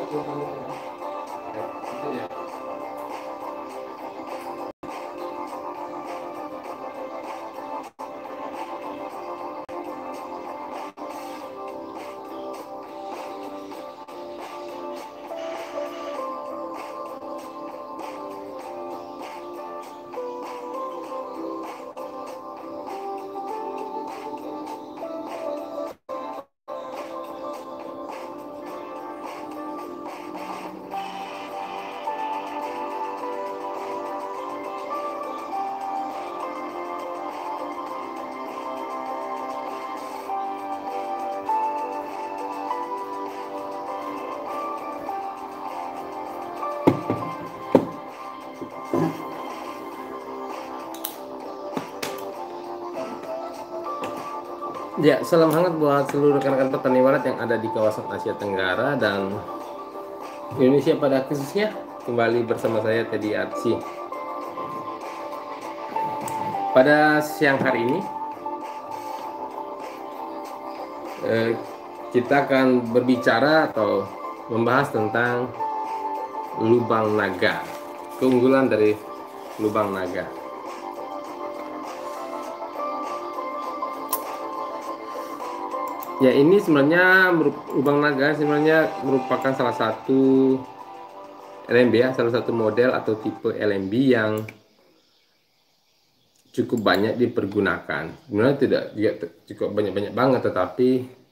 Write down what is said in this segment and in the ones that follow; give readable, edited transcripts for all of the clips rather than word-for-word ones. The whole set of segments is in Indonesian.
Ya, salam hangat buat seluruh rekan-rekan petani walet yang ada di kawasan Asia Tenggara dan Indonesia pada khususnya. Kembali bersama saya Teddy Arsi. Pada siang hari ini kita akan berbicara atau membahas tentang lubang naga, keunggulan dari lubang naga. Ya, ini sebenarnya lubang naga sebenarnya merupakan salah satu LMB ya, salah satu model atau tipe LMB yang cukup banyak dipergunakan. Sebenarnya tidak cukup banyak banget, tetapi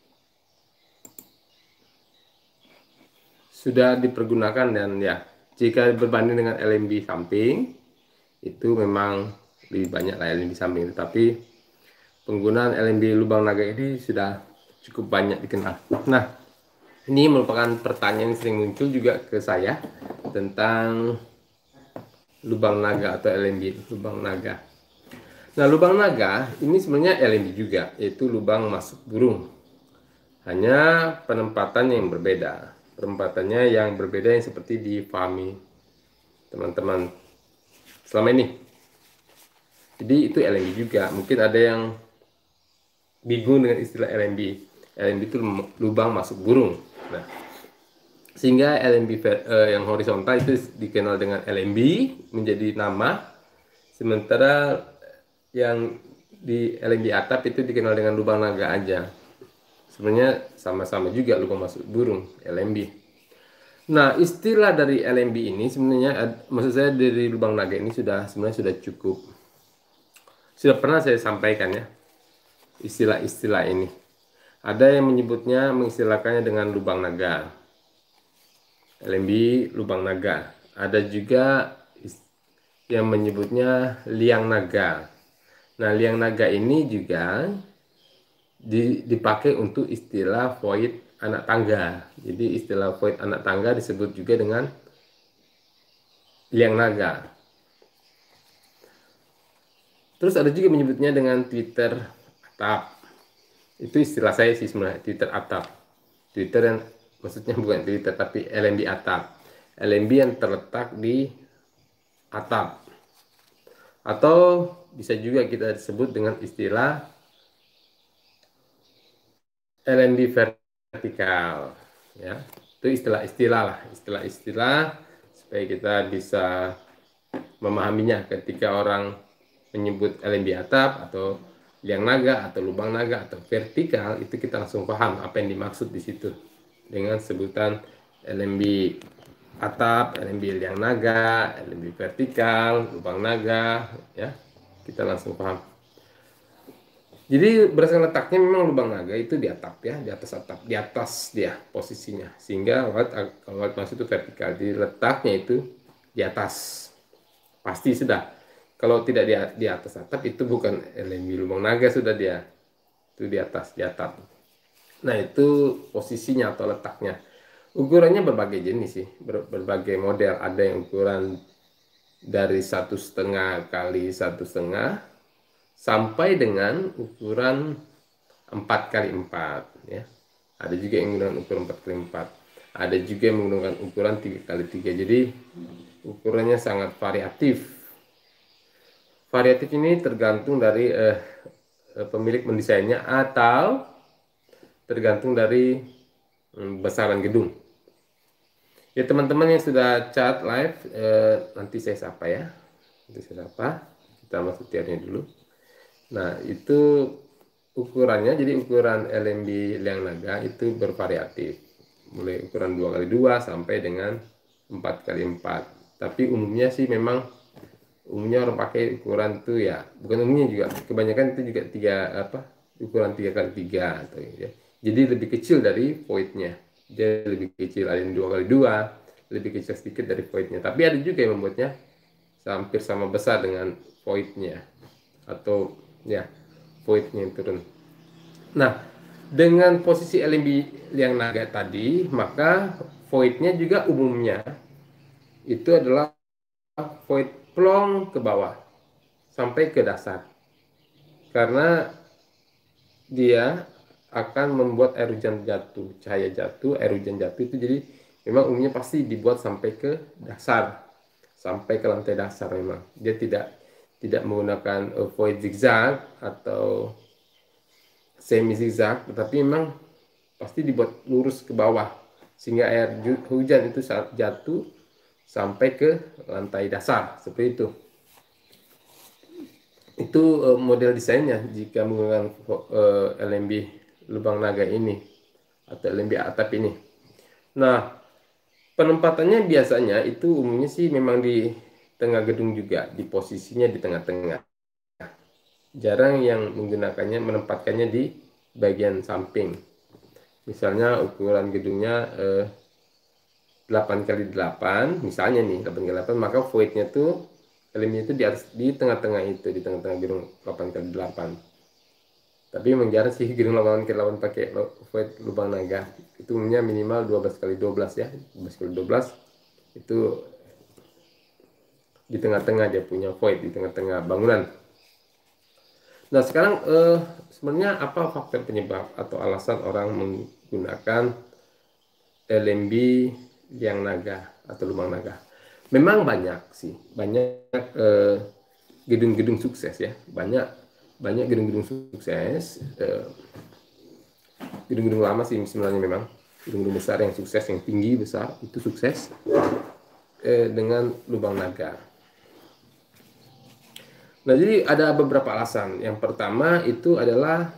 sudah dipergunakan dan ya, jika berbanding dengan LMB samping itu memang lebih banyak lah LMB samping, tetapi penggunaan LMB lubang naga ini sudah cukup banyak dikenal. Nah, ini merupakan pertanyaan yang sering muncul juga ke saya tentang lubang naga atau LMB lubang naga. Nah, lubang naga ini sebenarnya LMB juga, yaitu lubang masuk burung. Hanya penempatannya yang berbeda. Penempatannya yang berbeda yang seperti dipahami teman-teman selama ini. Jadi itu LMB juga. Mungkin ada yang bingung dengan istilah LMB. LMB itu lubang masuk burung. Nah, sehingga LMB yang horizontal itu dikenal dengan LMB menjadi nama. Sementara yang di LMB atap itu dikenal dengan lubang naga aja. Sebenarnya sama-sama juga lubang masuk burung LMB. Nah, istilah dari LMB ini sebenarnya, maksud saya dari lubang naga ini sebenarnya sudah cukup, sudah pernah saya sampaikan ya istilah-istilah ini. Ada yang menyebutnya, mengistilahkannya dengan lubang naga, LMB lubang naga. Ada juga yang menyebutnya liang naga. Nah, liang naga ini juga dipakai untuk istilah void anak tangga. Jadi istilah void anak tangga disebut juga dengan liang naga. Terus ada juga menyebutnya dengan Twitter atap. Itu istilah saya sih sebenarnya, Twitter atap. Twitter yang maksudnya bukan Twitter tapi LMB atap. LMB yang terletak di atap. Atau bisa juga kita sebut dengan istilah LMB vertikal. Ya, itu istilah-istilah lah, istilah-istilah supaya kita bisa memahaminya ketika orang menyebut LMB atap atau liang naga atau lubang naga atau vertikal, itu kita langsung paham apa yang dimaksud di situ dengan sebutan LMB atap, LMB liang naga, LMB vertikal, lubang naga, ya kita langsung paham. Jadi berdasarkan letaknya memang lubang naga itu di atap ya, di atas atap, di atas dia posisinya, sehingga kalau masuk itu vertikal, di letaknya itu di atas pasti sudah. Kalau tidak di atas atap itu bukan LMB lubang naga, sudah dia itu di atas, di atap. Nah, itu posisinya atau letaknya. Ukurannya berbagai jenis sih, berbagai model. Ada yang ukuran dari 1,5 kali 1,5 sampai dengan ukuran 4 kali 4 ya. Ada juga yang menggunakan ukuran 4 kali 4. Ada juga yang menggunakan ukuran 3 kali 3. Jadi ukurannya sangat variatif. Variatif ini tergantung dari pemilik mendesainnya atau tergantung dari besaran gedung. Ya teman-teman yang sudah chat live, nanti saya sapa ya. Nanti saya sapa. Kita masuk tiarnya dulu. Nah itu ukurannya, jadi ukuran LMB liang naga itu bervariatif. Mulai ukuran 2x2 sampai dengan 4x4. Tapi umumnya sih memang orang pakai ukuran tuh ya, bukan umumnya juga, kebanyakan itu juga ukuran 3x3 atau ya. Jadi lebih kecil dari voidnya. Dia lebih kecil, ada yang 2x2, lebih kecil sedikit dari voidnya. Tapi ada juga yang membuatnya hampir sama besar dengan voidnya, atau ya voidnya yang turun. Nah, dengan posisi LMB yang naga tadi, maka voidnya juga umumnya itu adalah void plong ke bawah sampai ke dasar, karena dia akan membuat air hujan jatuh, cahaya jatuh, air hujan jatuh itu, jadi memang umumnya pasti dibuat sampai ke dasar, sampai ke lantai dasar. Memang dia tidak menggunakan void zigzag atau semi zigzag, tetapi memang pasti dibuat lurus ke bawah sehingga air hujan itu saat jatuh sampai ke lantai dasar seperti itu. Itu model desainnya jika menggunakan LMB lubang naga ini atau LMB atap ini. Nah, penempatannya biasanya itu umumnya sih memang di tengah gedung juga, di posisinya di tengah-tengah. Jarang yang menggunakannya, menempatkannya di bagian samping. Misalnya ukuran gedungnya 8x8, misalnya nih 8x8, maka voidnya tuh LMB itu di tengah-tengah itu, di tengah-tengah gedung 8x8. Tapi memang jarang sih gedung 8x8 pakai void lubang naga. Itu umumnya minimal 12x12 ya, 12x12 itu di tengah-tengah, dia punya void di tengah-tengah bangunan. Nah sekarang sebenarnya apa faktor penyebab atau alasan orang menggunakan LMB yang naga atau lubang naga? Memang banyak sih, banyak gedung-gedung sukses ya, banyak gedung-gedung sukses, gedung-gedung lama sih sebenarnya, memang gedung-gedung besar yang sukses, yang tinggi besar itu sukses dengan lubang naga. Nah, jadi ada beberapa alasan. Yang pertama itu adalah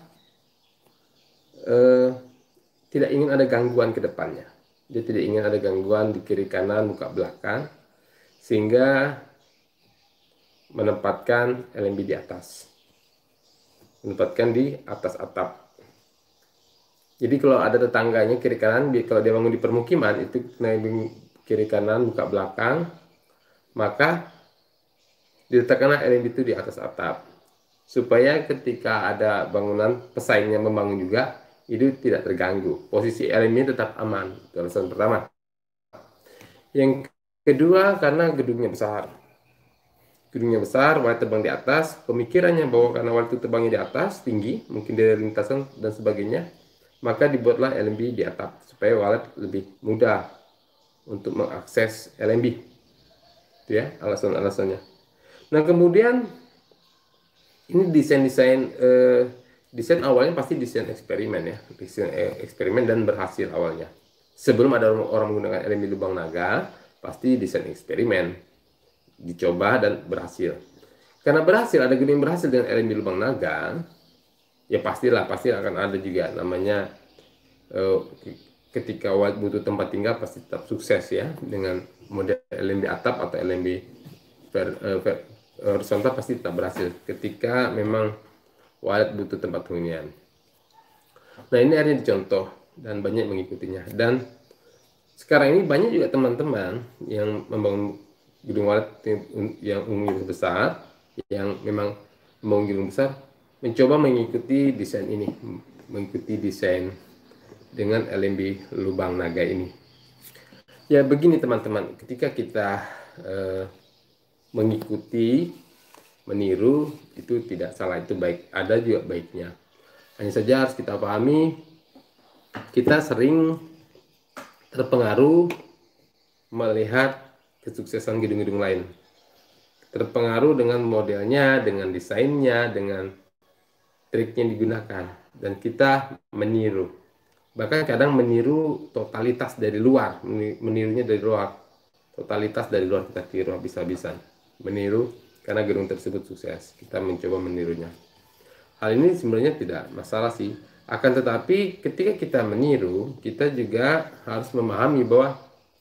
tidak ingin ada gangguan ke depannya. Dia tidak ingin ada gangguan di kiri kanan, muka belakang, sehingga menempatkan LMB di atas. Menempatkan di atas atap. Jadi kalau ada tetangganya kiri kanan, kalau dia bangun di permukiman, itu kiri kanan, muka belakang, maka diletakkanlah LMB itu di atas atap, supaya ketika ada bangunan pesaingnya membangun juga, itu tidak terganggu, posisi LMB tetap aman. Itu alasan pertama. Yang kedua, karena gedungnya besar. Gedungnya besar, wall terbang di atas, pemikirannya bahwa karena wall itu terbangnya di atas, tinggi, mungkin dari lintasan dan sebagainya, maka dibuatlah LMB di atap, supaya walet lebih mudah untuk mengakses LMB. Itu ya alasan-alasannya. Nah kemudian ini desain awalnya pasti desain eksperimen ya, desain eksperimen dan berhasil awalnya. Sebelum ada orang menggunakan LMB lubang naga, pasti desain eksperimen, dicoba dan berhasil. Karena berhasil, ada gedung yang berhasil dengan LMB lubang naga, ya pasti akan ada juga namanya ketika butuh tempat tinggal pasti tetap sukses ya dengan model LMB atap atau LMB horizontal, pasti tetap berhasil ketika memang walet butuh tempat hunian. Nah ini akhirnya dicontoh dan banyak mengikutinya, dan sekarang ini banyak juga teman-teman yang membangun gedung walet yang umumnya besar, yang memang membangun gedung besar, mencoba mengikuti desain ini, mengikuti desain dengan LMB lubang naga ini. Ya begini teman-teman, ketika kita mengikuti, meniru, itu tidak salah, itu baik, ada juga baiknya. Hanya saja harus kita pahami, kita sering terpengaruh melihat kesuksesan gedung-gedung lain, terpengaruh dengan modelnya, dengan desainnya, dengan triknya yang digunakan, dan kita meniru. Bahkan kadang meniru totalitas dari luar, menirunya dari luar. Totalitas dari luar kita tiru habis-habisan. Meniru karena gedung tersebut sukses. Kita mencoba menirunya. Hal ini sebenarnya tidak masalah sih. Akan tetapi ketika kita meniru, kita juga harus memahami bahwa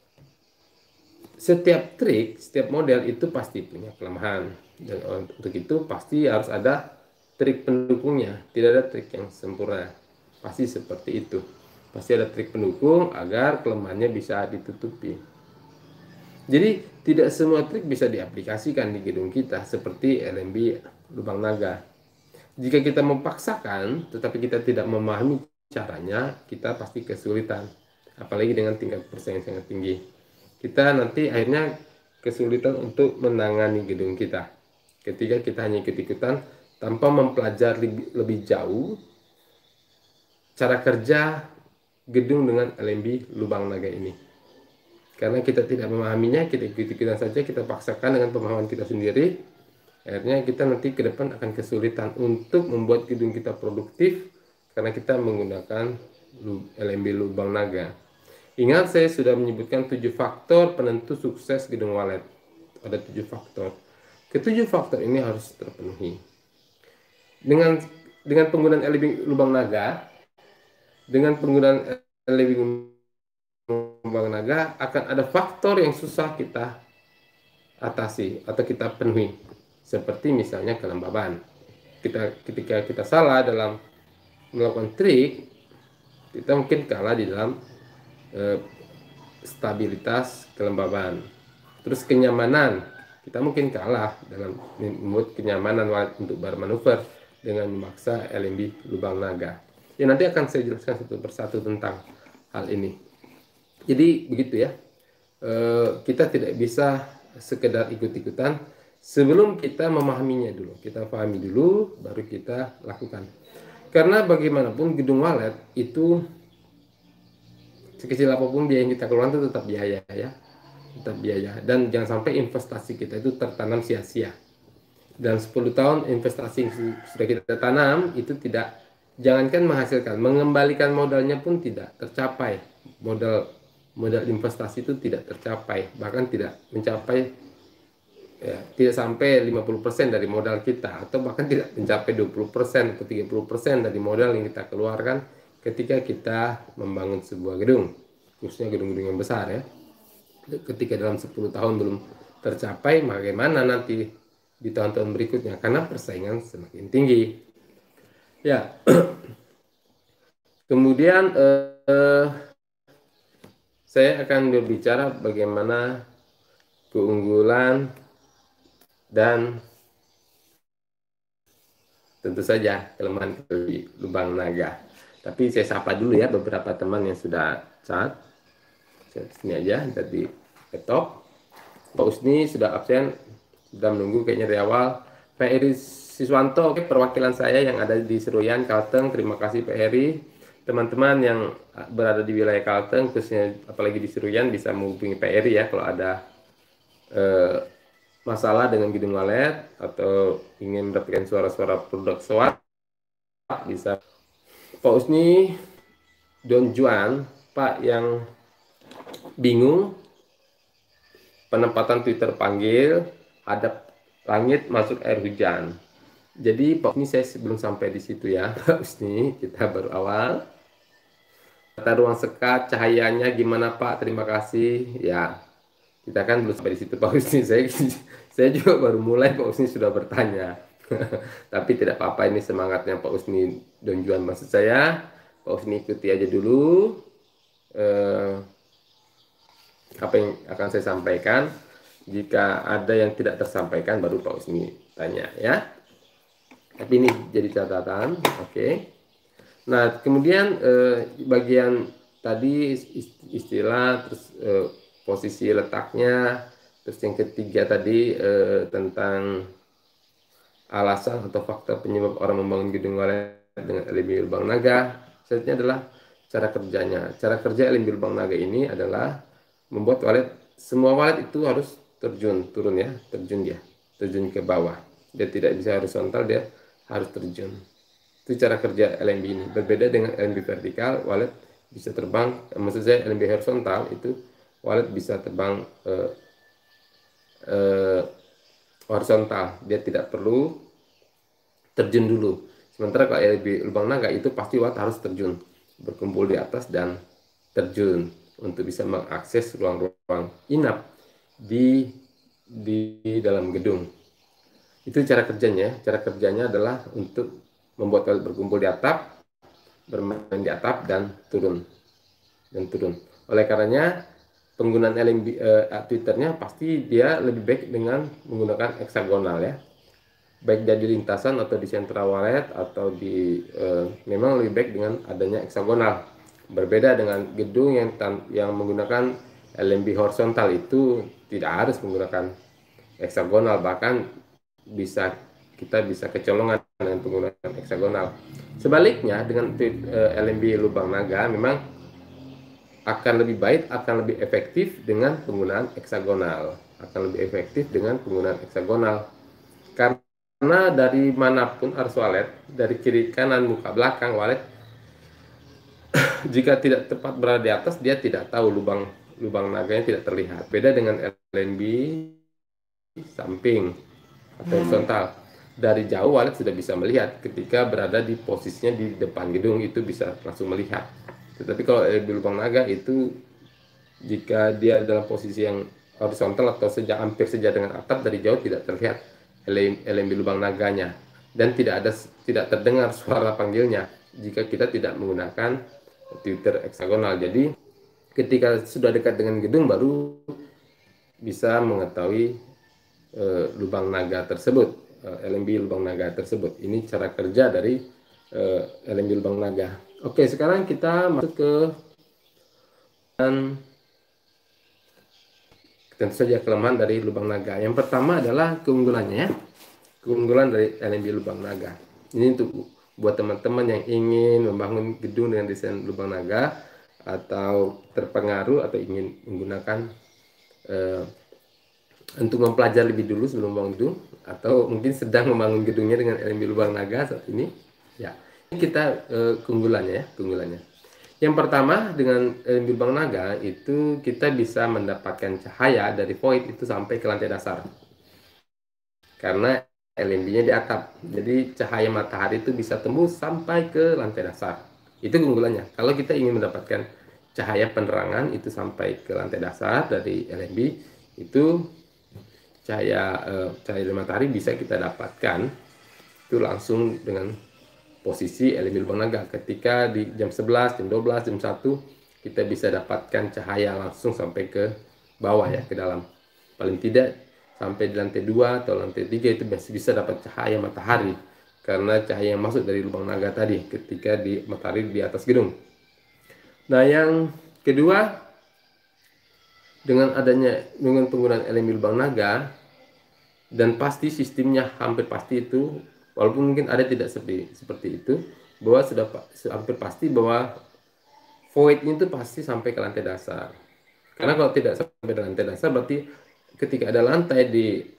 setiap trik, setiap model itu pasti punya kelemahan. Dan untuk itu pasti harus ada trik pendukungnya. Tidak ada trik yang sempurna. Pasti seperti itu. Pasti ada trik pendukung agar kelemahannya bisa ditutupi. Jadi tidak semua trik bisa diaplikasikan di gedung kita seperti LMB lubang naga. Jika kita memaksakan tetapi kita tidak memahami caranya, kita pasti kesulitan. Apalagi dengan tingkat persaingan sangat tinggi. Kita nanti akhirnya kesulitan untuk menangani gedung kita. Ketika kita hanya ikut-ikutan tanpa mempelajari lebih jauh cara kerja gedung dengan LMB lubang naga ini. Karena kita tidak memahaminya, kita ikut-ikutan saja, kita paksakan dengan pemahaman kita sendiri. Akhirnya kita nanti ke depan akan kesulitan untuk membuat gedung kita produktif karena kita menggunakan LMB lubang naga. Ingat, saya sudah menyebutkan 7 faktor penentu sukses gedung walet. Ada 7 faktor. Ketujuh faktor ini harus terpenuhi. Dengan penggunaan LMB lubang naga, dengan penggunaan LMB lubang naga akan ada faktor yang susah kita atasi atau kita penuhi. Seperti misalnya kelembaban. Ketika kita salah dalam melakukan trik, kita mungkin kalah di dalam stabilitas kelembaban. Terus kenyamanan, kita mungkin kalah dalam membuat kenyamanan untuk bermanuver dengan memaksa LMB lubang naga. Ya, nanti akan saya jelaskan satu persatu tentang hal ini. Jadi begitu ya, kita tidak bisa sekedar ikut-ikutan sebelum kita memahaminya dulu. Kita pahami dulu, baru kita lakukan. Karena bagaimanapun gedung walet itu sekecil apapun biaya yang kita keluarkan itu tetap biaya ya, tetap biaya. Dan jangan sampai investasi kita itu tertanam sia-sia. Dan 10 tahun investasi yang sudah kita tanam itu tidak, jangankan menghasilkan, mengembalikan modalnya pun tidak tercapai. Modal investasi itu tidak tercapai, bahkan tidak mencapai ya, tidak sampai 50% dari modal kita, atau bahkan tidak mencapai 20% atau 30% dari modal yang kita keluarkan ketika kita membangun sebuah gedung, khususnya gedung-gedung yang besar ya. Ketika dalam 10 tahun belum tercapai, bagaimana nanti di tahun-tahun berikutnya, karena persaingan semakin tinggi ya. Kemudian saya akan berbicara bagaimana keunggulan dan tentu saja kelemahan dari lubang naga. Tapi saya sapa dulu ya beberapa teman yang sudah chat. Sini aja dari laptop. Pak Usni sudah absen, sudah menunggu kayaknya dari awal. Pak Heri Siswanto, perwakilan saya yang ada di Seruyan, Kalteng. Terima kasih Pak Heri. Teman-teman yang berada di wilayah Kalteng, khususnya apalagi di Seruyan, bisa menghubungi Pak Heri ya kalau ada masalah dengan gedung walet atau ingin mendapatkan suara-suara produk SWAT, bisa. Pak Usni, Don Juan, Pak yang bingung penempatan Twitter panggil, hadap langit masuk air hujan. Jadi Pak Usni, saya sebelum sampai di situ ya Pak Usni, kita baru awal. Tata ruang sekat, cahayanya gimana Pak? Terima kasih ya. Kita kan belum sampai di situ Pak Usni. Saya juga baru mulai, Pak Usni sudah bertanya. Tapi tidak apa-apa, ini semangatnya Pak Usni Don Juan maksud saya. Pak Usni ikuti aja dulu apa yang akan saya sampaikan. Jika ada yang tidak tersampaikan baru Pak Usni tanya ya. Tapi ini jadi catatan, oke. Nah kemudian bagian tadi istilah, terus posisi letaknya, terus yang ketiga tadi tentang alasan atau faktor penyebab orang membangun gedung walet dengan LMB lubang naga. Selanjutnya adalah cara kerjanya. Cara kerja LMB lubang naga ini adalah membuat walet, semua walet itu harus terjun ke bawah. Dia tidak bisa horizontal, dia harus terjun. Itu cara kerja LMB ini. Berbeda dengan LMB vertikal, walet bisa terbang, maksud saya LMB horizontal itu walet bisa terbang eh, horizontal, dia tidak perlu terjun dulu. Sementara kalau LMB lubang naga itu pasti walet harus terjun, berkumpul di atas dan terjun untuk bisa mengakses ruang-ruang inap di dalam gedung. Itu cara kerjanya. Cara kerjanya adalah untuk membuat walet berkumpul di atap, bermain di atap dan turun. Oleh karenanya penggunaan LMB Twitternya pasti dia lebih baik dengan menggunakan heksagonal ya. Baik dari lintasan atau di sentra walet atau di memang lebih baik dengan adanya heksagonal. Berbeda dengan gedung yang menggunakan LMB horizontal itu tidak harus menggunakan heksagonal, bahkan kita bisa kecolongan dengan penggunaan heksagonal. Sebaliknya dengan LMB lubang naga memang akan lebih baik, akan lebih efektif dengan penggunaan heksagonal. Akan lebih efektif dengan penggunaan heksagonal. Karena dari manapun arus walet, dari kiri kanan muka belakang walet, jika tidak tepat berada di atas, dia tidak tahu lubang naganya tidak terlihat. Beda dengan LNB samping atau horizontal. Dari jauh walet sudah bisa melihat, ketika berada di posisinya di depan gedung itu bisa langsung melihat. Tetapi kalau di lubang naga itu, jika dia dalam posisi yang horizontal atau hampir sejajar dengan atap, dari jauh tidak terlihat LMB lubang naganya dan tidak terdengar suara panggilnya jika kita tidak menggunakan Twitter heksagonal. Jadi ketika sudah dekat dengan gedung baru bisa mengetahui lubang naga tersebut, LMB lubang naga tersebut. Ini cara kerja dari LMB lubang naga. Oke, sekarang kita masuk ke dan tentu saja kelemahan dari lubang naga. Yang pertama adalah keunggulannya ya. Keunggulan dari LMB lubang naga. Ini untuk buat teman-teman yang ingin membangun gedung dengan desain lubang naga atau terpengaruh atau ingin menggunakan untuk mempelajari lebih dulu sebelum membangun gedung, atau mungkin sedang membangun gedungnya dengan LMB lubang naga saat ini. Ya, ini kita keunggulannya ya, keunggulannya. Yang pertama dengan LMB lubang naga itu kita bisa mendapatkan cahaya dari void itu sampai ke lantai dasar. Karena LMB-nya di atap. Jadi cahaya matahari itu bisa tembus sampai ke lantai dasar. Itu keunggulannya. Kalau kita ingin mendapatkan cahaya penerangan itu sampai ke lantai dasar dari LMB, itu cahaya dari matahari bisa kita dapatkan itu langsung dengan posisi LMB lubang naga. Ketika di jam 11, jam 12, jam 1 kita bisa dapatkan cahaya langsung sampai ke bawah ya, ke dalam. Paling tidak sampai di lantai 2 atau lantai 3 itu masih bisa dapat cahaya matahari karena cahaya yang masuk dari lubang naga tadi ketika di matahari di atas gedung. Nah, yang kedua, dengan penggunaan LMB lubang naga, dan pasti sistemnya hampir pasti itu, walaupun mungkin ada tidak seperti itu, bahwa sudah hampir pasti bahwa void itu pasti sampai ke lantai dasar. Karena kalau tidak sampai ke lantai dasar berarti ketika ada lantai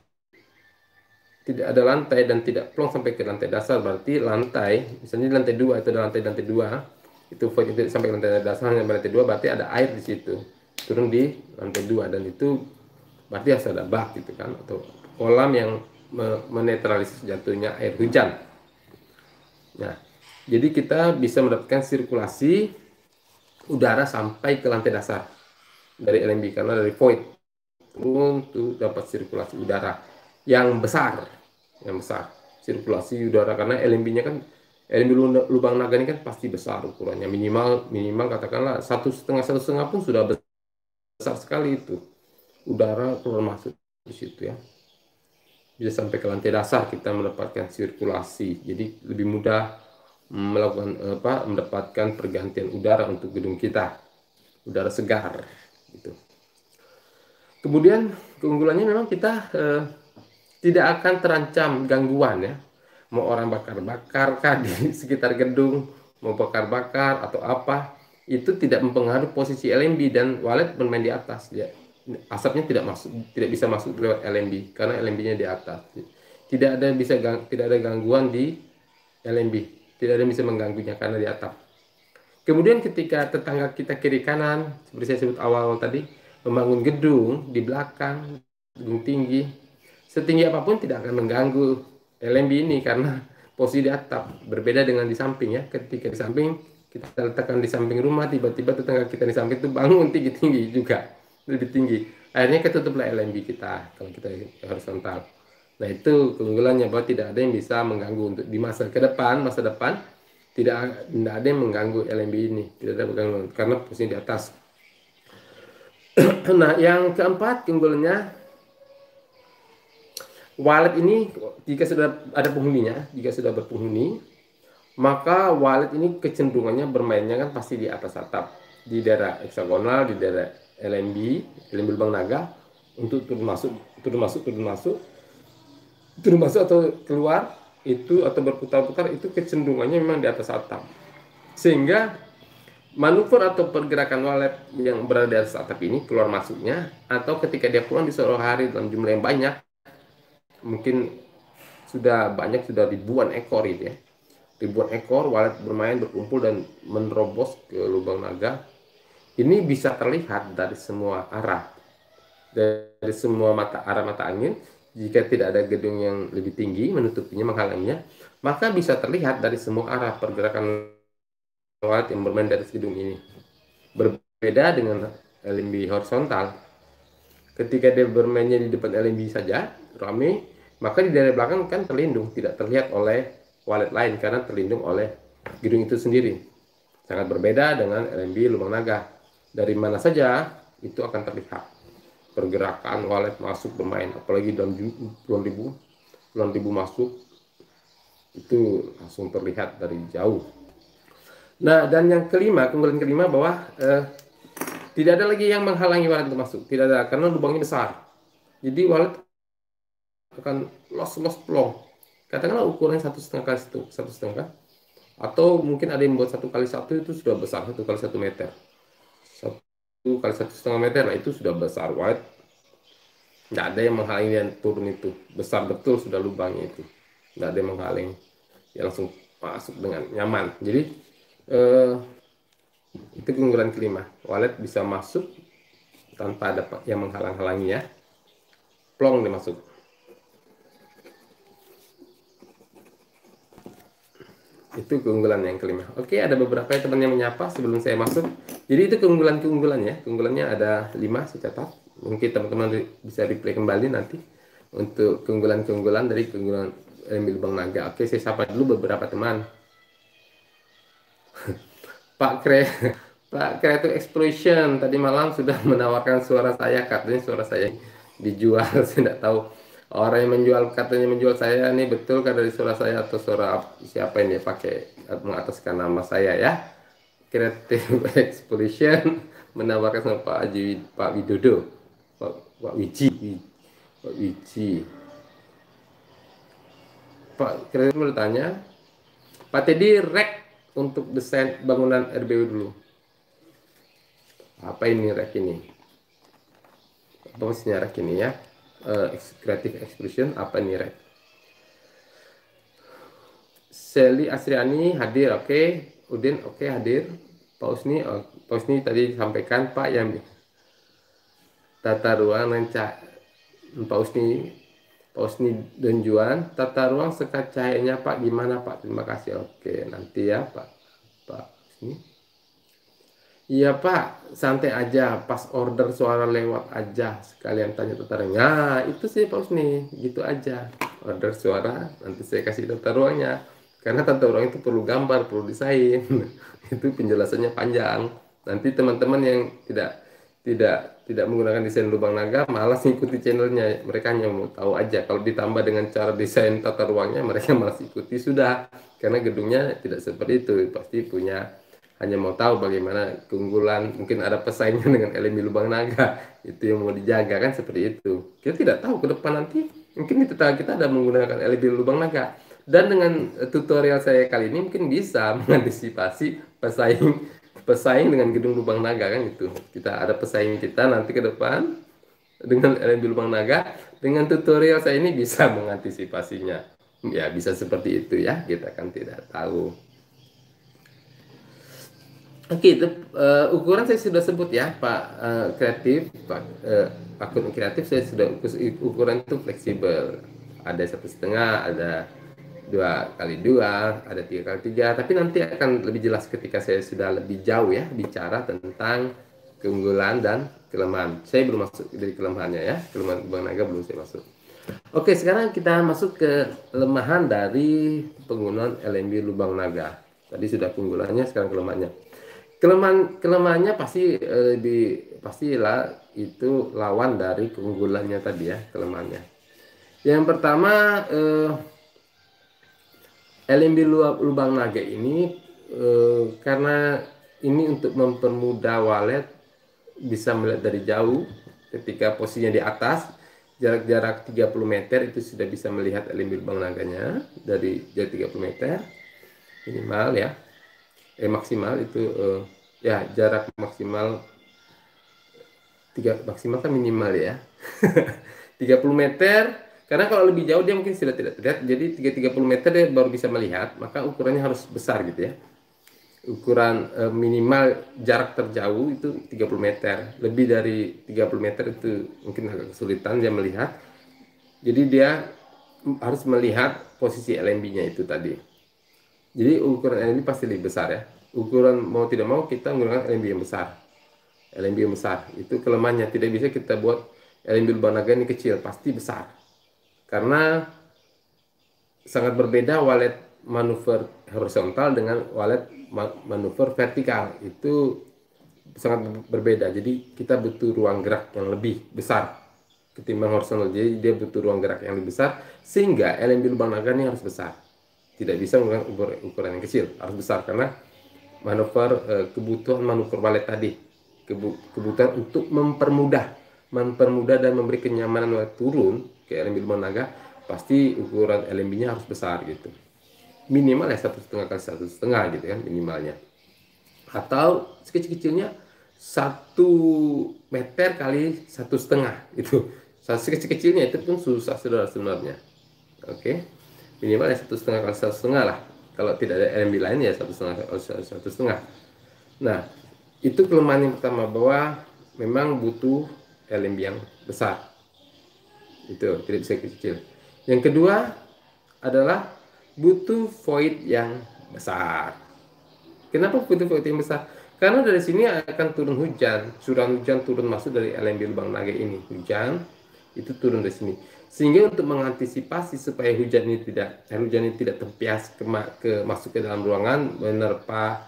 tidak ada lantai dan tidak plong sampai ke lantai dasar, berarti lantai misalnya di lantai 2 itu ada lantai 2 itu void itu sampai ke lantai dasar, hanya lantai 2 berarti ada air di situ turun di lantai 2, dan itu berarti harus ada bak gitu kan, atau kolam yang menetralisir jatuhnya air hujan. Nah, jadi kita bisa mendapatkan sirkulasi udara sampai ke lantai dasar dari LMB karena dari void untuk dapat sirkulasi udara yang besar, sirkulasi udara karena LMB-nya kan, LMB lubang naga ini kan pasti besar ukurannya, minimal katakanlah 1,5 pun sudah besar sekali itu udara keluar masuk di situ ya. Bisa sampai ke lantai dasar kita mendapatkan sirkulasi, jadi lebih mudah mendapatkan pergantian udara untuk gedung kita, udara segar gitu. Kemudian keunggulannya memang kita tidak akan terancam gangguan ya, mau orang bakar-bakar kah di sekitar gedung, mau bakar-bakar atau apa, itu tidak mempengaruhi posisi LMB dan walet bermain di atas dia. Asapnya tidak bisa masuk lewat LMB karena LMB-nya di atas. Tidak ada gangguan di LMB, tidak ada yang bisa mengganggunya karena di atap. Kemudian ketika tetangga kita kiri kanan, seperti saya sebut awal tadi, membangun gedung di belakang, gedung tinggi, setinggi apapun tidak akan mengganggu LMB ini karena posisi di atap. Berbeda dengan di samping ya. Ketika di samping, kita letakkan di samping rumah, tiba-tiba tetangga kita di samping itu bangun tinggi-tinggi juga, lebih tinggi. Akhirnya ketutuplah LMB kita kalau kita horizontal. Nah itu keunggulannya, bahwa tidak ada yang bisa mengganggu untuk di masa ke depan, masa depan tidak ada yang mengganggu LMB ini, tidak ada mengganggu karena posisinya di atas. Nah yang keempat keunggulannya, wallet ini jika sudah ada penghuninya, jika sudah berpenghuni, maka wallet ini kecenderungannya bermainnya kan pasti di atas atap, di daerah heksagonal, di daerah LMB Lubang Naga, untuk turun masuk, turun masuk, turun masuk, turun masuk atau keluar itu, atau berputar-putar itu kecenderungannya memang di atas atap. Sehingga manuver atau pergerakan wallet yang berada di atas atap ini keluar masuknya, atau ketika dia pulang di sore hari dalam jumlah yang banyak, mungkin sudah banyak, sudah ribuan ekor itu ya, ribuan ekor wallet bermain, berkumpul dan menerobos ke lubang naga, ini bisa terlihat dari semua arah, dari semua arah mata angin. Jika tidak ada gedung yang lebih tinggi menutupinya, menghalanginya, maka bisa terlihat dari semua arah pergerakan wallet yang bermain dari gedung ini. Berbeda dengan LMB horizontal, ketika dia bermainnya di depan LMB saja ramai, maka di daerah belakang kan terlindung, tidak terlihat oleh wallet lain karena terlindung oleh gedung itu sendiri. Sangat berbeda dengan LMB Lubang Naga, dari mana saja itu akan terlihat pergerakan wallet masuk bermain, apalagi dalam puluhan ribu masuk, itu langsung terlihat dari jauh. Nah, dan yang kelima, keunggulan kelima, bahwa tidak ada lagi yang menghalangi wallet untuk masuk, tidak ada, karena lubangnya besar. Jadi wallet akan los plong. Katakanlah ukurannya 1,5 kali 1,5, atau mungkin ada yang buat 1 kali 1 itu sudah besar, 1 kali 1 meter, 1 kali 1,5 meter, nah itu sudah besar. Wallet nggak ada yang menghalangi dan turun, itu besar betul sudah lubangnya itu, nggak ada yang menghalangi, ya langsung masuk dengan nyaman. Jadi itu keunggulan kelima, wallet bisa masuk tanpa ada yang menghalang-halangi ya, plong dia masuk. Itu keunggulan yang kelima. Oke, ada beberapa teman yang menyapa sebelum saya masuk. Jadi itu keunggulannya. Keunggulannya ada 5 saya catat. Mungkin teman-teman bisa replay kembali nanti untuk keunggulan-keunggulan dari keunggulan LMB Lubang Naga. Oke, saya sapa dulu beberapa teman. Pak Creative Exploration tadi malam sudah menawarkan suara saya, katanya suara saya dijual. Saya tidak tahu orang yang menjual, katanya menjual saya ini betul kan dari suara saya atau suara siapa ini pakai mengataskan nama saya ya. Creative Exploration menawarkan sama Pak Widodo, Pak Wiji, Pak Wiji. Pak Creative bertanya, Pak Teddy rek untuk desain bangunan RBU dulu. Apa ini rek ini? Apa maksudnya rek ini ya? Creative Expression, apa ini rek? Sally Asriani hadir, oke. Udin, oke, hadir. Pak Usni tadi sampaikan Pak yang tata ruang rancak. Pak Usni dan Juan, tata ruang sekat cahayanya Pak gimana Pak? Terima kasih. Oke, nanti ya Pak Usni. Iya Pak, santai aja, pas order suara lewat aja, sekalian tanya tata ruangnya. Nah, itu sih Pak Usni, gitu aja. Order suara, nanti saya kasih tata ruangnya. Karena tata ruang itu perlu gambar, perlu desain. Itu penjelasannya panjang. Nanti teman-teman yang tidak menggunakan desain Lubang Naga malas ngikuti channelnya. Mereka hanya mau tahu aja. Kalau ditambah dengan cara desain tata ruangnya, mereka malas ikuti sudah. Karena gedungnya tidak seperti itu, pasti punya, hanya mau tahu bagaimana keunggulan, mungkin ada pesaingnya dengan LMB Lubang Naga, itu yang mau dijaga kan, seperti itu. Kita tidak tahu ke depan nanti mungkin kita ada menggunakan LMB Lubang Naga, dan dengan tutorial saya kali ini mungkin bisa mengantisipasi pesaing dengan gedung Lubang Naga kan, itu kita ada pesaing kita nanti ke depan dengan LMB Lubang Naga. Dengan tutorial saya ini bisa mengantisipasinya, ya bisa seperti itu ya, kita kan tidak tahu. Oke, itu ukuran saya sudah sebut ya, Pak Kreatif, Pak akun kreatif saya sudah ukuran itu fleksibel. Ada 1,5, ada 2x2, ada 3x3. Tapi nanti akan lebih jelas ketika saya sudah lebih jauh ya bicara tentang keunggulan dan kelemahan. Saya belum masuk dari kelemahannya ya, kelemahan Bang Naga belum saya masuk. Oke, sekarang kita masuk ke kelemahan dari penggunaan LMB lubang naga. Tadi sudah keunggulannya, sekarang kelemahannya. Kelemahannya pasti pastilah itu lawan dari keunggulannya tadi ya, kelemahannya. Yang pertama, LMB lubang naga ini karena ini untuk mempermudah walet bisa melihat dari jauh ketika posisinya di atas jarak-jarak 30 meter itu sudah bisa melihat LMB lubang naganya dari jarak 30 meter minimal ya, maksimal itu ya jarak maksimal maksimal kan minimal ya 30 meter, karena kalau lebih jauh dia mungkin sudah tidak terlihat, jadi 30 meter dia baru bisa melihat, maka ukurannya harus besar gitu ya. Ukuran minimal jarak terjauh itu 30 meter, lebih dari 30 meter itu mungkin agak kesulitan dia melihat, jadi dia harus melihat posisi LMB-nya itu tadi. Jadi ukuran LMB pasti lebih besar ya, ukuran mau tidak mau kita menggunakan LMB yang besar. LMB yang besar itu kelemahannya, tidak bisa kita buat LMB lubang naga ini kecil, pasti besar karena sangat berbeda walet manuver horizontal dengan walet manuver vertikal, itu sangat berbeda. Jadi kita butuh ruang gerak yang lebih besar ketimbang horizontal, jadi dia butuh ruang gerak yang lebih besar sehingga LMB lubang naga ini harus besar, tidak bisa menggunakan ukuran yang kecil, harus besar karena manuver kebutuhan manuver walet tadi, kebutuhan untuk mempermudah dan memberi kenyamanan walet turun ke LMB lubang naga, pasti ukuran LMB-nya harus besar gitu, minimal ya 1,5 kali 1,5 gitu kan minimalnya, atau sekecil-kecilnya 1 meter kali 1,5 itu, sekecil-kecilnya itu pun susah saudara sebenarnya. Oke, minimal ya 1,5 kali 1,5 lah, kalau tidak ada LMB lain ya 1,5 kali 1,5. Nah, itu kelemahan yang pertama, bahwa memang butuh LMB yang besar, itu tidak bisa kecil. Yang kedua adalah butuh void yang besar. Kenapa butuh void yang besar? Karena dari sini akan turun hujan, curah hujan turun masuk dari LMB lubang naga ini, hujan itu turun dari sini. Sehingga untuk mengantisipasi supaya air hujan ini tidak tempias masuk ke dalam ruangan, menerpa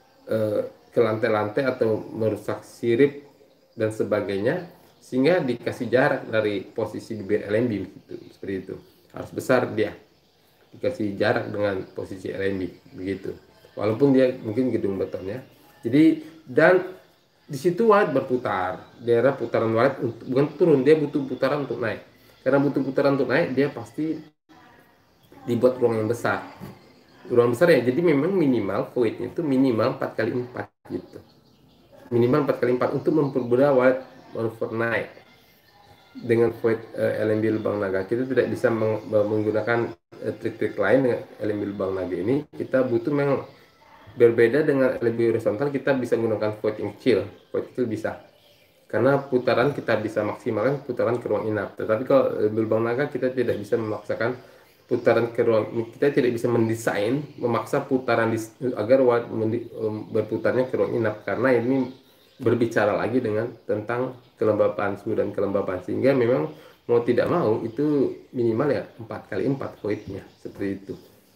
ke lantai-lantai atau merusak sirip dan sebagainya, sehingga dikasih jarak dari posisi bibir LMB gitu, seperti itu. Harus besar dia, dikasih jarak dengan posisi LMB begitu. Walaupun dia mungkin gedung beton ya. Jadi dan di situ walet berputar, daerah putaran walet bukan turun, dia butuh putaran untuk naik. Karena butuh putaran untuk naik, dia pasti dibuat ruang yang besar. Ruang besar ya, jadi memang minimal voidnya itu minimal 4x4 gitu. Minimal 4x4 untuk mempermudah walet manuver naik. Dengan void LMB lubang naga kita tidak bisa menggunakan trik-trik lain dengan LMB lubang naga ini. Kita butuh memang berbeda dengan LMB horizontal, kita bisa menggunakan void yang kecil. Void kecil bisa, karena putaran kita bisa maksimalkan putaran ke ruang inap. Tetapi kalau LMB lubang naga kita tidak bisa memaksakan putaran ke ruang, kita tidak bisa mendesain memaksa putaran agar berputarnya ke ruang inap, karena ini berbicara lagi dengan tentang kelembapan suhu dan kelembapan, sehingga memang mau tidak mau itu minimal ya 4x4 voidnya seperti itu.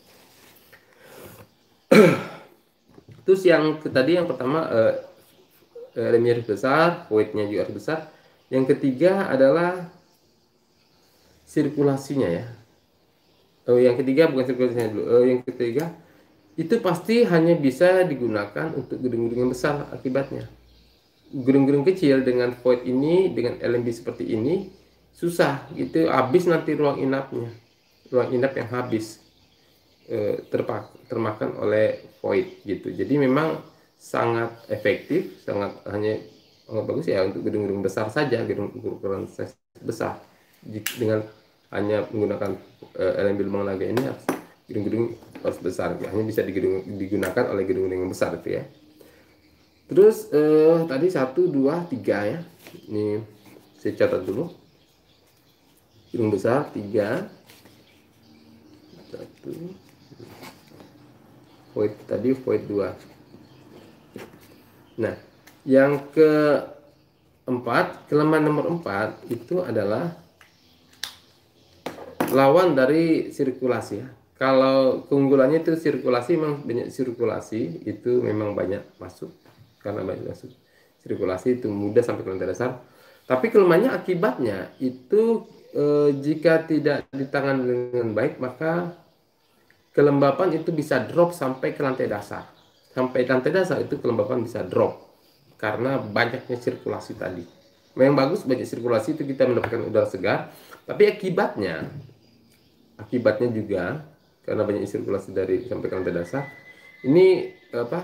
Terus yang tadi yang pertama remnya harus besar, voidnya juga harus besar. Yang ketiga adalah sirkulasinya ya. Yang ketiga bukan sirkulasinya dulu. Yang ketiga itu pasti hanya bisa digunakan untuk gedung-gedung yang besar akibatnya. Gedung-gedung kecil dengan void ini, dengan LMB seperti ini, susah gitu, habis nanti ruang inapnya, ruang inap yang habis termakan oleh void gitu. Jadi memang sangat efektif, sangat bagus ya untuk gedung-gedung besar saja, gedung ukuran besar, dengan hanya menggunakan LMB lubang naga ini, gedung-gedung harus besar, hanya bisa digunakan oleh gedung-gedung yang besar itu ya. Terus tadi 1, 2, 3 ya. Ini saya catat dulu. Hidung besar 3. 1. Void tadi void 2. Nah, yang keempat, kelemahan nomor 4 itu adalah lawan dari sirkulasi ya. Kalau keunggulannya itu sirkulasi, memang banyak sirkulasi, itu memang banyak masuk. Karena banyak masuk sirkulasi itu mudah sampai ke lantai dasar. Tapi kelemahannya akibatnya itu jika tidak ditangani dengan baik, maka kelembapan itu bisa drop sampai ke lantai dasar. Sampai lantai dasar itu kelembapan bisa drop karena banyaknya sirkulasi tadi. Memang bagus banyak sirkulasi itu kita mendapatkan udara segar, tapi akibatnya juga karena banyak sirkulasi dari sampai ke lantai dasar, ini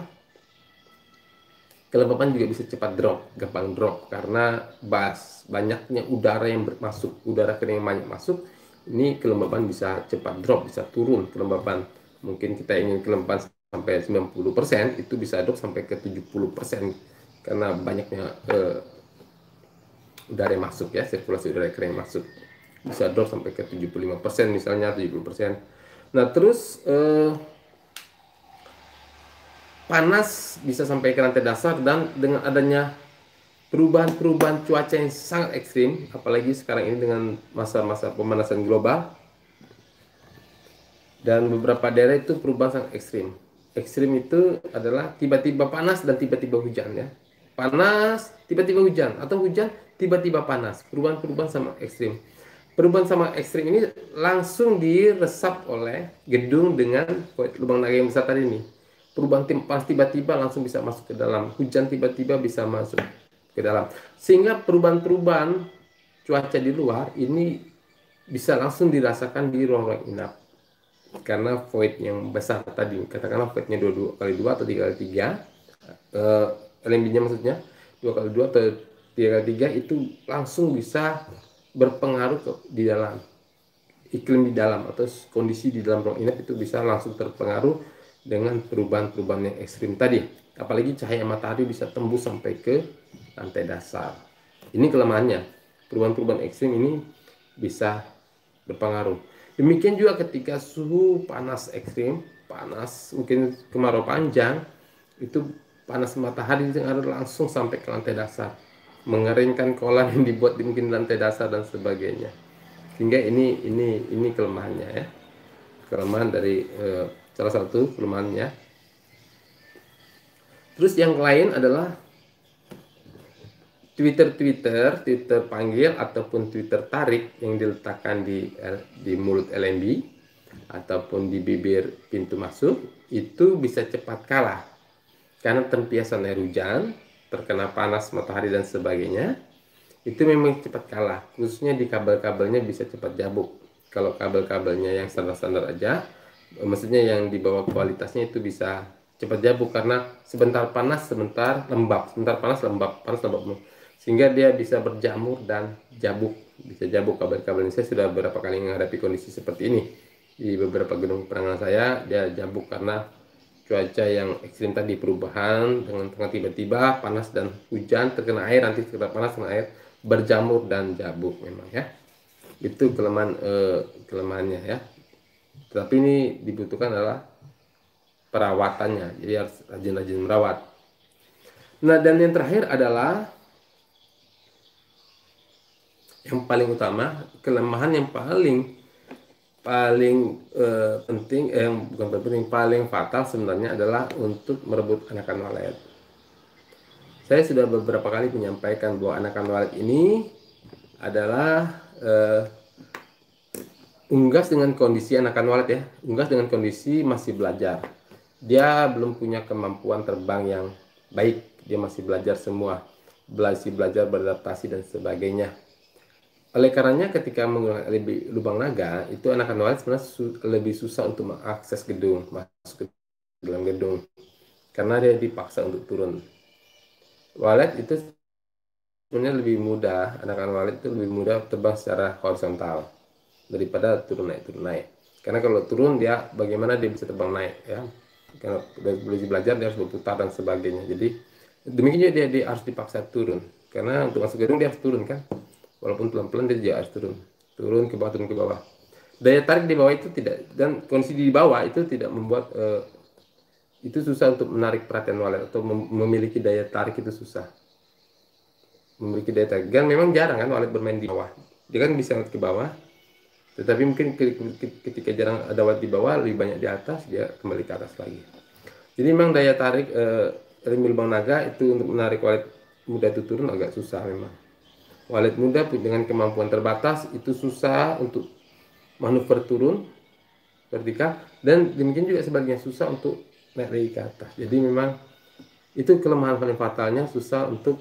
kelembapan juga bisa cepat drop, gampang drop karena banyaknya udara yang masuk, udara kering yang banyak masuk, ini kelembapan bisa cepat drop, bisa turun kelembapan. Mungkin kita ingin kelembapan sampai 90%, itu bisa drop sampai ke 70% karena banyaknya udara yang masuk ya, sirkulasi udara kering yang masuk. Bisa drop sampai ke 75% misalnya, 70%. Nah, terus panas bisa sampai ke lantai dasar, dan dengan adanya perubahan-perubahan cuaca yang sangat ekstrim, apalagi sekarang ini dengan masa-masa pemanasan global, dan beberapa daerah itu perubahan sangat ekstrim. Ekstrim itu adalah tiba-tiba panas dan tiba-tiba hujan ya. Panas, tiba-tiba hujan, atau hujan, tiba-tiba panas. Perubahan-perubahan sama ekstrim. Perubahan sama ekstrim ini langsung diresap oleh gedung dengan lubang naga yang besar tadi ini. Perubahan panas tiba-tiba langsung bisa masuk ke dalam. Hujan tiba-tiba bisa masuk ke dalam. Sehingga perubahan-perubahan cuaca di luar ini bisa langsung dirasakan di ruang-ruang inap. Karena void yang besar tadi, katakanlah voidnya 2 kali 2 atau 3 kali 3, LMB-nya maksudnya 2 kali 2 atau 3 kali 3, itu langsung bisa berpengaruh di dalam iklim di dalam atau kondisi di dalam ruang inap, itu bisa langsung terpengaruh dengan perubahan-perubahan yang ekstrim tadi. Apalagi cahaya matahari bisa tembus sampai ke lantai dasar. Ini kelemahannya. Perubahan-perubahan ekstrim ini bisa berpengaruh. Demikian juga ketika suhu panas ekstrim, panas mungkin kemarau panjang, itu panas matahari langsung sampai ke lantai dasar, mengeringkan kolam yang dibuat di mungkin lantai dasar dan sebagainya. Sehingga ini kelemahannya ya, kelemahan dari salah satu kelemahannya. Terus yang lain adalah Twitter panggil ataupun Twitter tarik yang diletakkan di mulut LMB ataupun di bibir pintu masuk, itu bisa cepat kalah karena tempiasan air hujan, terkena panas matahari dan sebagainya, itu memang cepat kalah. Khususnya di kabel-kabelnya bisa cepat jabuk. Kalau kabel-kabelnya yang standar-standar aja, maksudnya yang di bawah kualitasnya, itu bisa cepat jabuk karena sebentar panas sebentar lembab, sebentar panas lembab, panas lembab, sehingga dia bisa berjamur dan jabuk, bisa jabuk kabel-kabel ini. Saya sudah beberapa kali menghadapi kondisi seperti ini di beberapa gedung penanganan saya, dia jabuk karena cuaca yang ekstrim tadi, perubahan dengan tengah tiba-tiba panas dan hujan, terkena air, nanti terkena panas, terkena air, berjamur dan jabuk memang ya. Itu kelemahannya ya. Tapi ini dibutuhkan adalah perawatannya, jadi harus rajin-rajin merawat. Nah, dan yang terakhir adalah yang paling utama, kelemahan yang paling penting, yang bukan penting, paling fatal sebenarnya adalah untuk merebut anakan walet. Saya sudah beberapa kali menyampaikan bahwa anakan walet ini adalah unggas dengan kondisi anakan walet ya, unggas dengan kondisi masih belajar. Dia belum punya kemampuan terbang yang baik, dia masih belajar semua, masih belajar beradaptasi dan sebagainya. Oleh karenanya ketika menggunakan lubang naga, itu anakan walet sebenarnya lebih susah untuk mengakses gedung, masuk ke dalam gedung, karena dia dipaksa untuk turun. Walet itu sebenarnya lebih mudah, anakan walet itu lebih mudah terbang secara horizontal daripada turun naik. Karena kalau turun, dia bagaimana dia bisa terbang naik ya, karena belajar dia harus berputar dan sebagainya. Jadi Demikian juga dia harus dipaksa turun. Karena untuk masuk gedung dia harus turun kan. Walaupun pelan-pelan dia juga harus turun. Turun ke bawah, turun ke bawah. Daya tarik di bawah itu tidak, dan kondisi di bawah itu tidak membuat itu susah untuk menarik perhatian walet atau memiliki daya tarik itu susah. Memiliki daya tarik. Dan memang jarang kan walet bermain di bawah. Dia kan bisa ke bawah, tetapi mungkin ketika jarang ada walet di bawah, lebih banyak di atas, dia kembali ke atas lagi. Jadi memang daya tarik LMB lubang naga itu untuk menarik walet muda itu turun agak susah memang. Walet muda dengan kemampuan terbatas itu susah untuk manuver turun vertikal, dan demikian juga sebaliknya susah untuk naik lagi ke atas. Jadi memang itu kelemahan paling fatalnya, susah untuk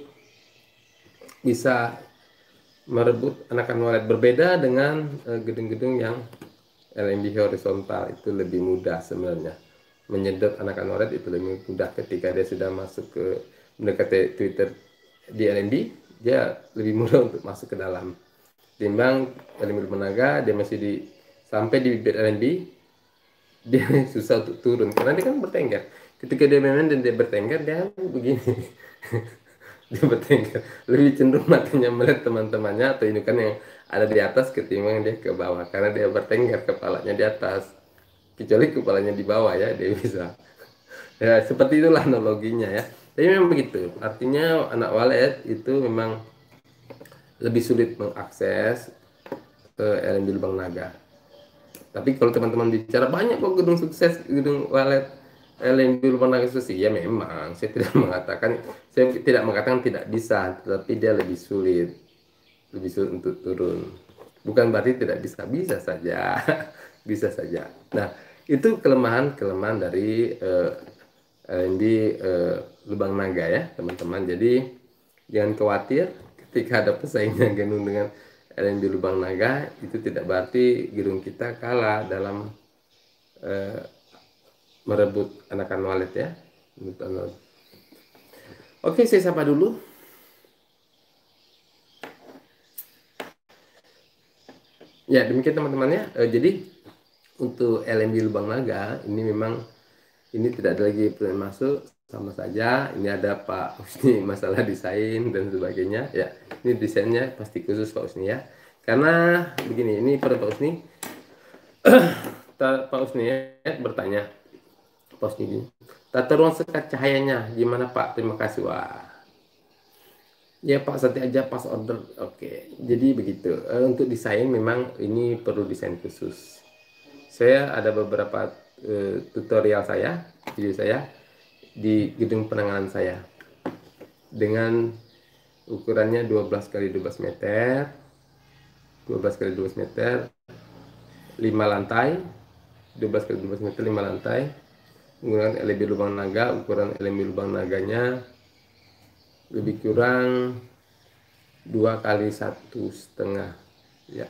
bisa merebut anakan walet. Berbeda dengan gedung-gedung yang LMB horizontal, itu lebih mudah sebenarnya. Menyedot anakan walet itu lebih mudah ketika dia sudah masuk ke mendekati Twitter di LMB, dia lebih mudah untuk masuk ke dalam. Timbang LMB Menaga, dia masih sampai di bibir LMB, dia susah untuk turun karena dia kan bertengger. Ketika dia main dan dia bertengger, dia begini. Dia bertengger, lebih cenderung matanya melihat teman-temannya atau indukan yang ada di atas ketimbang dia ke bawah, karena dia bertengger kepalanya di atas. Kecuali kepalanya di bawah ya, dia bisa. Ya seperti itulah analoginya ya. Tapi memang begitu. Artinya anak walet itu memang lebih sulit mengakses ke LMB Lubang Naga. Tapi kalau teman-teman bicara banyak kok gedung sukses, gedung walet LMB Lubang Naga sukses, ya memang saya tidak mengatakan tidak bisa, tetapi dia lebih sulit untuk turun. Bukan berarti tidak bisa, bisa saja, bisa saja. Nah, itu kelemahan dari LMB Lubang Naga ya, teman-teman. Jadi jangan khawatir ketika ada pesaingnya gedung dengan LMB Lubang Naga, itu tidak berarti gedung kita kalah dalam merebut anakan walet ya. Oke, saya sapa dulu. Ya, demikian teman-temannya. Jadi untuk LMB Lubang Naga ini memang ini tidak ada lagi pertanyaan masuk, sama saja. Ini ada Pak Usni masalah desain dan sebagainya. Ya, ini desainnya pasti khusus Pak Usni ya. Karena begini, ini pada Pak Usni, Pak Usni ya, bertanya, Pak Usni ini, tata ruang sekat cahayanya gimana Pak? Terima kasih. Wah, ya Pak, santai aja pas order. Oke, jadi begitu. Untuk desain memang ini perlu desain khusus. Saya ada beberapa tutorial saya, video saya di gedung penanganan saya dengan ukurannya 12 kali 12 meter, 12 kali 12 meter, 5 lantai, 12 kali 12 meter, 5 lantai, menggunakan LEB lubang naga. Ukuran LEB lubang naganya lebih kurang 2 kali 1,5 ya,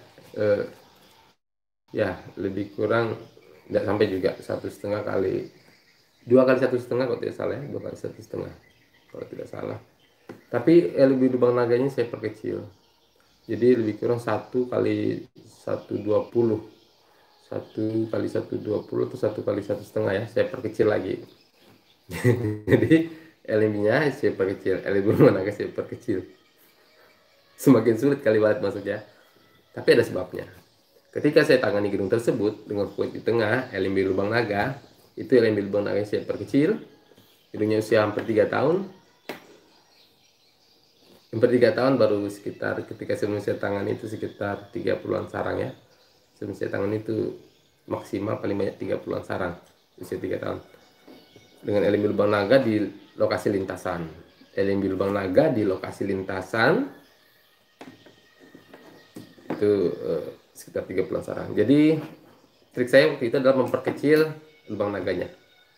ya lebih kurang, tidak sampai juga 1,5 kali 2 kali 1,5 kalau tidak salah ya, 2 kali 1,5 kalau tidak salah. Tapi LEB lubang naganya saya perkecil, jadi lebih kurang 1 kali 1,20, 1 kali 1,20 atau 1 kali 1,5 ya, saya perkecil lagi. Jadi LEB-nya saya perkecil, LEB lubang naga saya perkecil. Semakin sulit kali walet masuknya, tapi ada sebabnya. Ketika saya tangani gedung tersebut dengan void di tengah, LMB lubang naga, itu LMB lubang naga saya perkecil. Gedungnya usia hampir 3 tahun. Hampir 3 tahun baru sekitar, ketika sebelum saya tangani itu sekitar 30-an sarang ya. Sebelum saya tangani itu maksimal paling banyak 30-an sarang, usia 3 tahun. Dengan LMB lubang naga di lokasi lintasan. LMB lubang naga di lokasi lintasan itu sekitar 30 sarang. Jadi trik saya waktu itu adalah memperkecil lubang naganya.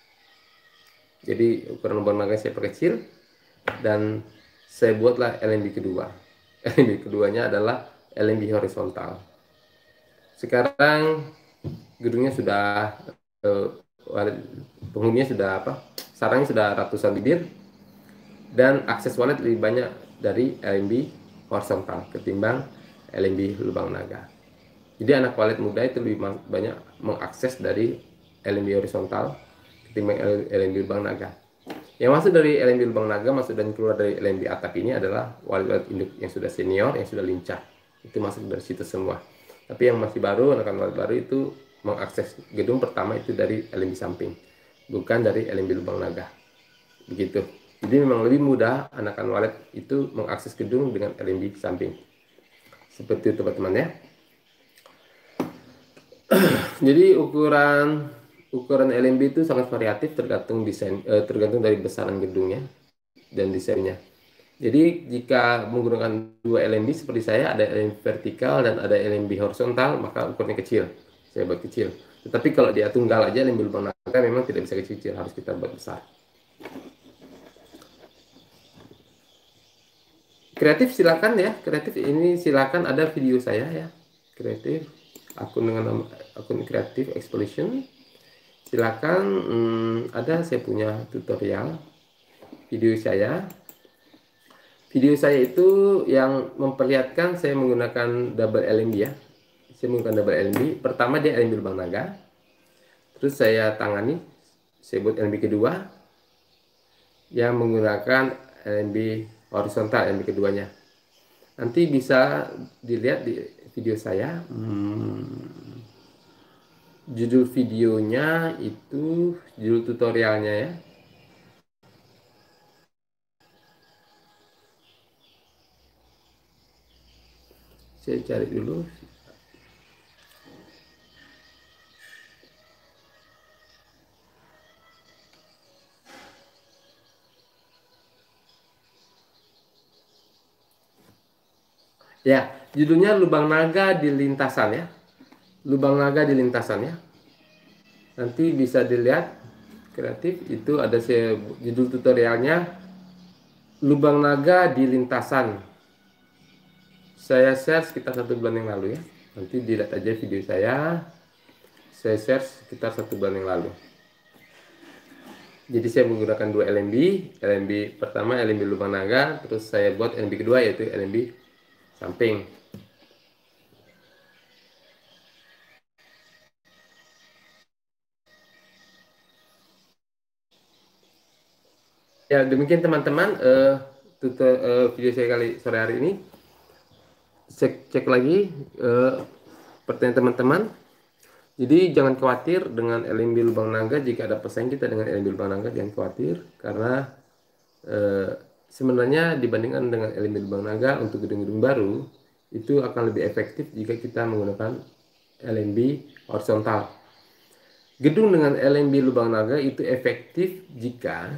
Jadi ukuran lubang naga saya perkecil dan saya buatlah LMB kedua. LMB keduanya adalah LMB horizontal. Sekarang gedungnya sudah penghuninya sudah sarangnya sudah ratusan bibir, dan akses walet lebih banyak dari LMB horizontal ketimbang LMB lubang naga. Jadi anak walet muda itu lebih banyak mengakses dari LMB horizontal ketimbang LMB lubang naga. Yang masuk dari LMB lubang naga, masuk dan keluar dari LMB atap ini adalah walet-walet induk yang sudah senior, yang sudah lincah. Itu masuk dari situ semua. Tapi yang masih baru, anak walet baru itu mengakses gedung pertama itu dari LMB samping, bukan dari LMB lubang naga. Begitu. Jadi memang lebih mudah anakan walet itu mengakses gedung dengan LMB samping. Seperti itu teman-teman ya. Jadi ukuran LMB itu sangat variatif tergantung desain, tergantung dari besaran gedungnya dan desainnya. Jadi jika menggunakan dua LMB seperti saya, ada LMB vertikal dan ada LMB horizontal, maka ukurannya kecil. Saya buat kecil. Tetapi kalau dia tunggal aja LMB lubang naga memang tidak bisa kecil-kecil, harus kita buat besar. Kreatif silakan ya, kreatif ini silakan, ada video saya ya. Kreatif akun dengan nama akun kreatif explosion. Silakan, ada saya punya tutorial video saya. Video saya itu yang memperlihatkan saya menggunakan double LMB ya. Saya menggunakan double LMB. Pertama dia LMB lubang naga. Terus saya tangani, saya buat LMB kedua yang menggunakan LMB horizontal, LMB keduanya. Nanti bisa dilihat di video saya. Judul videonya itu, judul tutorialnya ya. Saya cari dulu. Ya, judulnya Lubang Naga di Lintasan ya. Lubang Naga di Lintasan ya. Nanti bisa dilihat kreatif itu ada saya judul tutorialnya Lubang Naga di Lintasan. Saya share sekitar 1 bulan yang lalu ya. Nanti dilihat aja video saya. Saya share sekitar 1 bulan yang lalu. Jadi saya menggunakan dua LMB. LMB pertama LMB lubang naga, terus saya buat LMB kedua yaitu LMB samping. Ya demikian teman-teman, video saya kali sore hari ini. Cek lagi pertanyaan teman-teman. Jadi jangan khawatir dengan LMB lubang naga, jika ada pesaing kita dengan LMB lubang naga jangan khawatir, karena sebenarnya dibandingkan dengan LMB lubang naga untuk gedung-gedung baru itu akan lebih efektif jika kita menggunakan LMB horizontal. Gedung dengan LMB lubang naga itu efektif jika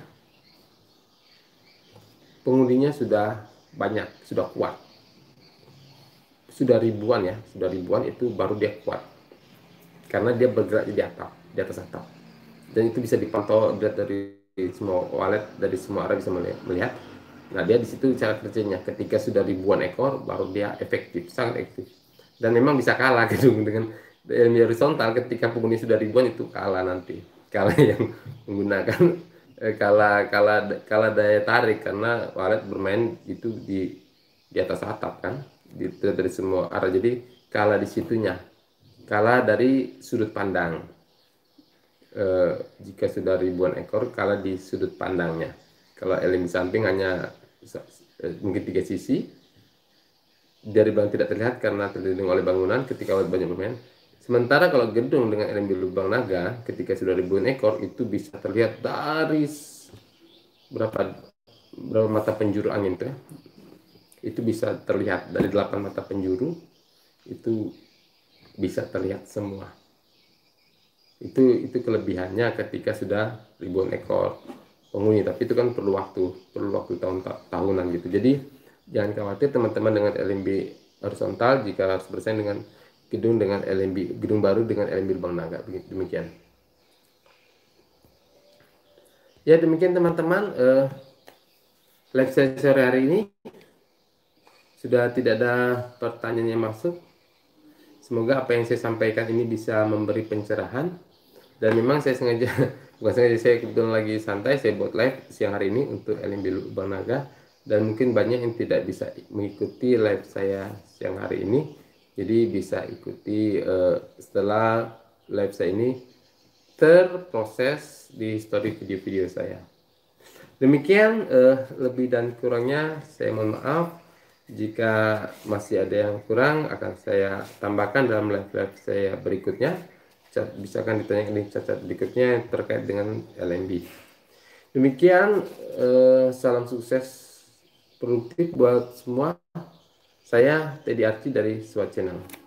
penghuninya sudah banyak, sudah kuat, sudah ribuan ya, sudah ribuan itu baru dia kuat, karena dia bergerak di atap, di atas atap, dan itu bisa dipantau dari semua walet, dari semua arah bisa melihat. Nah dia di situ cara kerjanya, ketika sudah ribuan ekor baru dia efektif, sangat efektif, dan memang bisa kalah gedung dengan LMB horizontal. Ketika penghuni sudah ribuan itu kalah, nanti kalah yang menggunakan kalah daya tarik, karena walet bermain itu di atas atap kan, dari semua arah, jadi kalah di situnya, kalah dari sudut pandang. Jika sudah ribuan ekor kalah di sudut pandangnya. Kalau LMB samping hanya mungkin 3 sisi, dari belakang tidak terlihat karena terlindung oleh bangunan ketika banyak bermain. Sementara kalau gedung dengan LMB lubang naga ketika sudah ribuan ekor itu bisa terlihat dari berapa mata penjuru angin tuh ya. Itu bisa terlihat dari 8 mata penjuru, itu bisa terlihat semua. Itu kelebihannya ketika sudah ribuan ekor penghuni, tapi itu kan perlu waktu tahunan gitu. Jadi jangan khawatir teman-teman dengan LMB horizontal jika harus bersaing dengan gedung baru dengan LMB lubang naga. Demikian ya, demikian teman-teman, live saya sore hari ini. Sudah tidak ada pertanyaan yang masuk. Semoga apa yang saya sampaikan ini bisa memberi pencerahan. Dan memang saya sengaja, bukan sengaja, saya kebetulan lagi santai, saya buat live siang hari ini untuk LMB lubang naga. Dan mungkin banyak yang tidak bisa mengikuti live saya siang hari ini. Jadi bisa ikuti setelah live saya ini terproses di story video-video saya. Demikian lebih dan kurangnya saya mohon maaf. Jika masih ada yang kurang akan saya tambahkan dalam live-live saya berikutnya. Misalkan ditanyakan di cacat berikutnya terkait dengan LMB. Demikian salam sukses produktif buat semua. Saya Teddy Arti dari SWAT Channel.